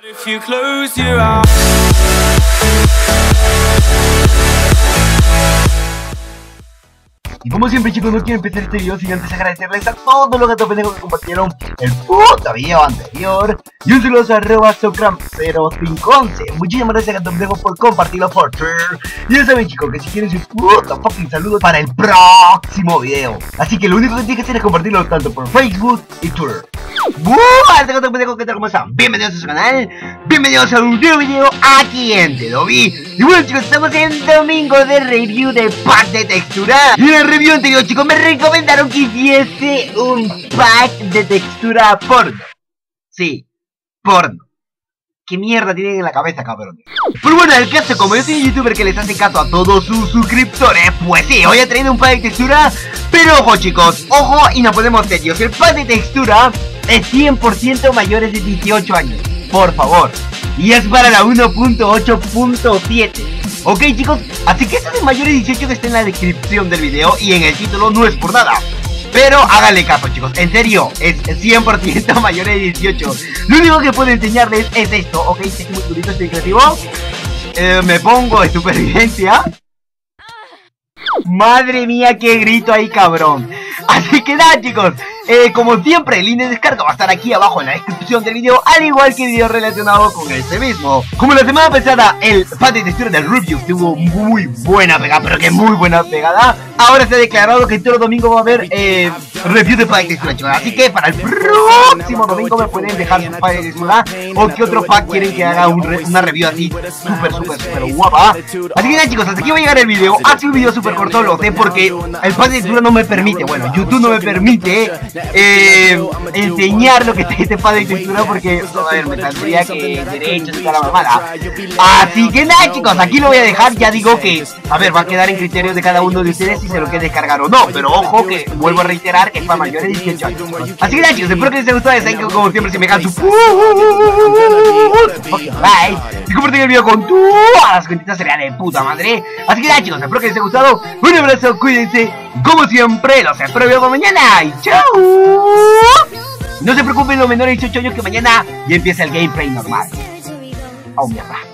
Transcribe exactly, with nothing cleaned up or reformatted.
If you close your eyes. Y como siempre, chicos, no quiero empezar este video sin antes agradecerles a todos los gatos pendejos que compartieron el puto video anterior. Y un saludo a arroba socram cero cinco once. Muchísimas gracias, gatos pendejos, por compartirlo por Twitter. Y ya saben, chicos, que si quieren su puto fucking saludo para el próximo video. Así que lo único que tienen que hacer es compartirlo tanto por Facebook y Twitter. ¡Buah! Gatos pendejos, ¿qué tal? ¿Cómo están? Bienvenidos a su canal. Bienvenidos a un nuevo video aquí en Te Lo Vi. Y bueno, chicos, estamos en domingo de review de pack de textura. Y en el review anterior, chicos, me recomendaron que hiciese un pack de textura porno. Sí, porno. ¿Qué mierda tienen en la cabeza, cabrón? Pero bueno, el caso, como yo soy un youtuber que les hace caso a todos sus suscriptores, pues sí, hoy he traído un pack de textura. Pero ojo, chicos, ojo y nos ponemos serios. El pack de textura es cien por ciento mayores de dieciocho años, por favor. Y es para la uno punto ocho punto siete. Ok, chicos, así que eso de mayores de dieciocho que está en la descripción del video y en el título no es por nada. Pero háganle caso, chicos, en serio, es cien por ciento mayores de dieciocho. Lo único que puedo enseñarles es esto. Ok, estoy muy durito, estoy creativo. eh, Me pongo en supervivencia. Madre mía, qué grito ahí, cabrón. Así que nada, chicos, eh, como siempre, el link de descarga va a estar aquí abajo en la descripción del video, al igual que video relacionado con este mismo. Como la semana pasada el pack de textura del review tuvo muy buena pegada, pero que muy buena pegada, ahora se ha declarado que todo domingo va a haber eh, review de pack de textura, chicos. Así que para el próximo domingo me pueden dejar su pack de textura o qué otro pack quieren que haga un re una review así súper, súper, súper guapa. Así que nada, chicos, hasta aquí va a llegar el video. Ha sido un video súper corto, lo sé, porque el pack de textura no me permite, bueno, YouTube no me permite eh, enseñar lo que está este pack de textura, porque, a ver, me tendría que derechos y toda la mamada. Así que nada, chicos, aquí lo voy a dejar. Ya digo que, a ver, va a quedar en criterios de cada uno de ustedes si se lo quiere descargar o no. Pero ojo, que vuelvo a reiterar que es para mayores de dieciocho años. Así que nada, chicos, espero que les haya gustado. Saben que como siempre, si me dejan su like y comparten el video con todas las cuentitas, sería de puta madre. Así que nada, chicos, espero que les haya gustado. Un abrazo, cuídense, como siempre, los espero para mañana y chao. No se preocupen los menores de dieciocho años, que mañana ya empieza el gameplay normal. Oh, mierda.